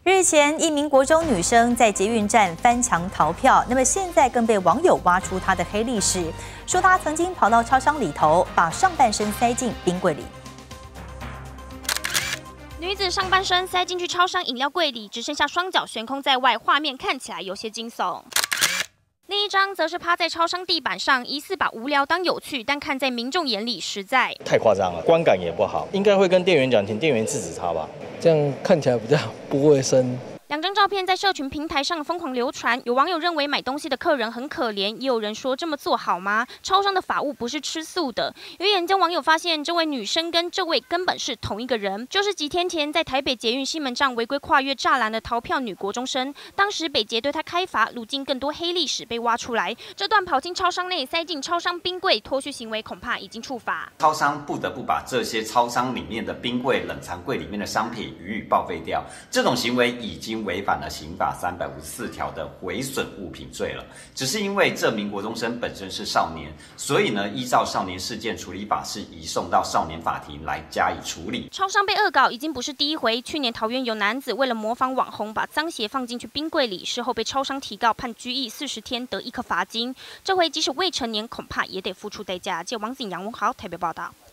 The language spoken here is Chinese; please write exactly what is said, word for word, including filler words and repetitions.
日前，一名国中女生在捷运站翻墙逃票，那么现在更被网友挖出她的黑历史，说她曾经跑到超商里头，把上半身塞进冰柜里。 女子上半身塞进去超商饮料柜里，只剩下双脚悬空在外，画面看起来有些惊悚。另一张则是趴在超商地板上，疑似把无聊当有趣，但看在民众眼里实在太夸张了，观感也不好，应该会跟店员讲，请店员制止他吧， 这样看起来比较不卫生。 两张照片在社群平台上疯狂流传，有网友认为买东西的客人很可怜，也有人说这么做好吗？超商的法务不是吃素的。有研究网友发现，这位女生跟这位根本是同一个人，就是几天前在台北捷运西门站违规跨越栅栏的逃票女国中生。当时北捷对她开罚，如今更多黑历史被挖出来。这段跑进超商内塞进超商冰柜脱序行为，恐怕已经触法。 超商不得不把这些超商里面的冰柜、冷藏柜里面的商品予以报废掉，这种行为已经违反了刑法三百五十四条的毁损物品罪了。只是因为这名国中生本身是少年，所以呢，依照少年事件处理法是移送到少年法庭来加以处理。 超商被恶搞已经不是第一回，去年桃园有男子为了模仿网红，把脏鞋放进去冰柜里，事后被超商提告判拘役四十天，得一颗罚金。这回即使未成年，恐怕也得付出代价。记者王景阳、文豪台北报道。